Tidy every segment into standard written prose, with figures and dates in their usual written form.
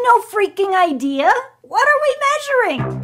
no freaking idea. What are we measuring?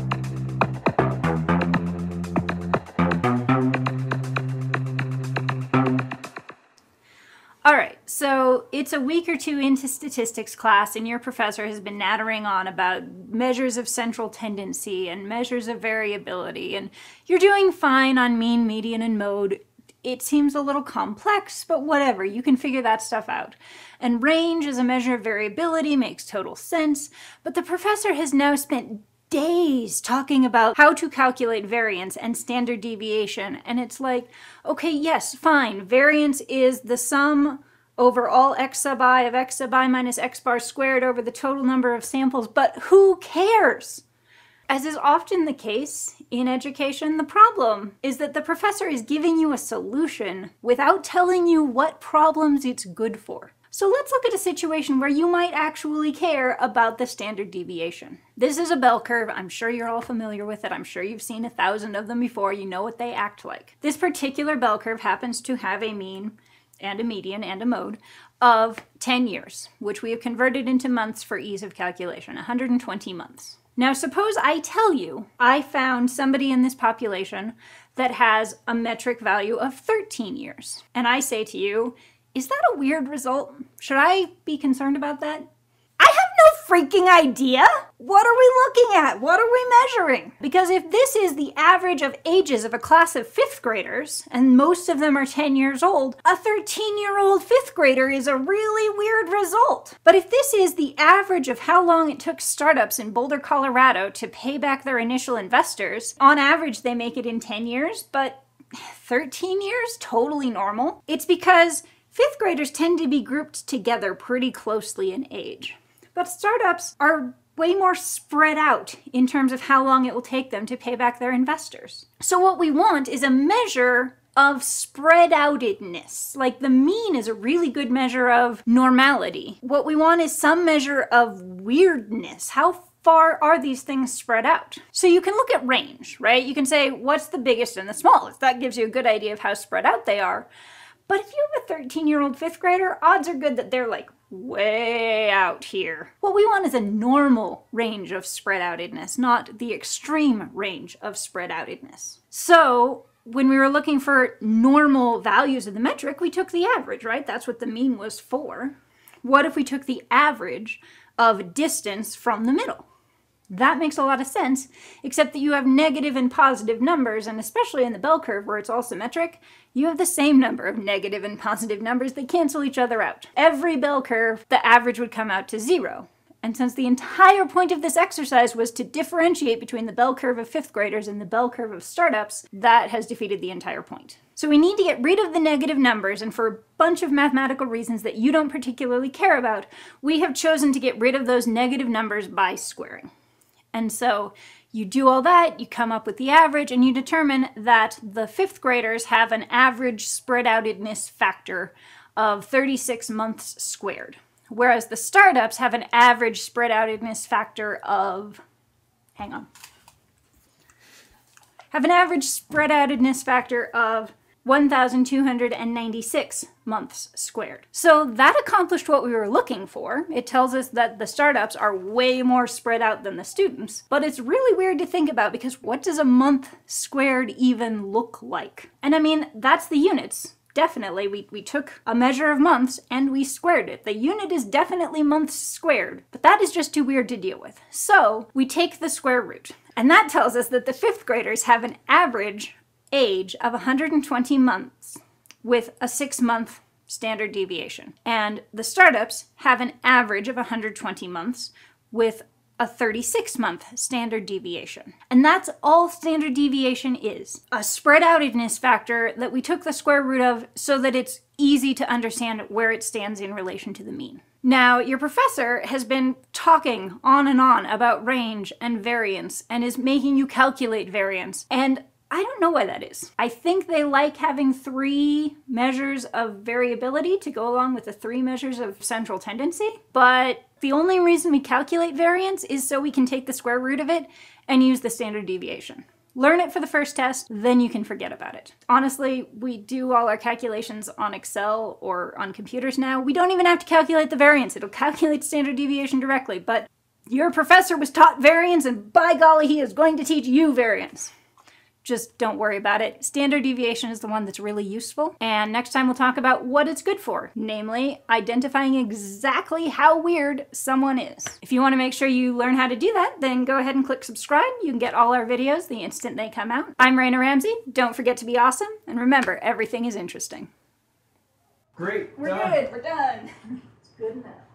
All right, so it's a week or two into statistics class and your professor has been nattering on about measures of central tendency and measures of variability, and you're doing fine on mean, median, and mode. It seems a little complex, but whatever, you can figure that stuff out. And range as a measure of variability makes total sense, but the professor has now spent days talking about how to calculate variance and standard deviation, and it's like, okay, yes, fine, variance is the sum over all x sub I of x sub I minus x bar squared over the total number of samples, but who cares? As is often the case in education, the problem is that the professor is giving you a solution without telling you what problems it's good for. So let's look at a situation where you might actually care about the standard deviation. This is a bell curve. I'm sure you're all familiar with it. I'm sure you've seen 1,000 of them before. You know what they act like. This particular bell curve happens to have a mean and a median and a mode of 10 years, which we have converted into months for ease of calculation, 120 months. Now, suppose I tell you I found somebody in this population that has a metric value of 13 years. And I say to you, is that a weird result? Should I be concerned about that? I have no freaking idea. What are we looking at? What are we measuring? Because if this is the average of ages of a class of 5th graders, and most of them are 10 years old, a 13-year-old 5th grader is a really weird result. But if this is the average of how long it took startups in Boulder, Colorado to pay back their initial investors, on average they make it in 10 years, but 13 years? Totally normal. It's because 5th graders tend to be grouped together pretty closely in age. But startups are way more spread out in terms of how long it will take them to pay back their investors. So what we want is a measure of spread outedness. Like the mean is a really good measure of normality. What we want is some measure of weirdness. How far are these things spread out? So you can look at range, right? You can say, what's the biggest and the smallest? That gives you a good idea of how spread out they are. But if you have a 13-year-old 5th grader, odds are good that they're like way out here. What we want is a normal range of spread outedness, not the extreme range of spread outedness. So when we were looking for normal values of the metric, we took the average, right? That's what the mean was for. What if we took the average of distance from the middle? That makes a lot of sense, except that you have negative and positive numbers, and especially in the bell curve where it's all symmetric, you have the same number of negative and positive numbers. They cancel each other out. Every bell curve, the average would come out to 0. And since the entire point of this exercise was to differentiate between the bell curve of 5th graders and the bell curve of startups, that has defeated the entire point. So we need to get rid of the negative numbers, and for a bunch of mathematical reasons that you don't particularly care about, we have chosen to get rid of those negative numbers by squaring. And so you do all that, you come up with the average, and you determine that the 5th graders have an average spread outedness factor of 36 months squared, whereas the startups have an average spread outedness factor of, have an average spread outedness factor of 1,296 months squared. So that accomplished what we were looking for. It tells us that the startups are way more spread out than the students, but it's really weird to think about because what does a month squared even look like? And I mean, that's the units. Definitely, we took a measure of months and we squared it. The unit is definitely months squared, but that is just too weird to deal with. So we take the square root, and that tells us that the 5th graders have an average age of 120 months with a 6-month standard deviation. And the startups have an average of 120 months with a 36-month standard deviation. And that's all standard deviation is. A spread outedness factor that we took the square root of so that it's easy to understand where it stands in relation to the mean. Now, your professor has been talking on and on about range and variance and is making you calculate variance, and I don't know why that is. I think they like having 3 measures of variability to go along with the 3 measures of central tendency, but the only reason we calculate variance is so we can take the square root of it and use the standard deviation. Learn it for the first test, then you can forget about it. Honestly, we do all our calculations on Excel or on computers now. We don't even have to calculate the variance. It'll calculate standard deviation directly, but Your professor was taught variance, and by golly, he is going to teach you variance. Just don't worry about it. Standard deviation is the one that's really useful. And next time we'll talk about what it's good for, namely identifying exactly how weird someone is. If you want to make sure you learn how to do that, then go ahead and click subscribe. You can get all our videos the instant they come out. I'm Raina Ramsey. Don't forget to be awesome. And remember, everything is interesting. Great. We're good. We're done. It's good enough.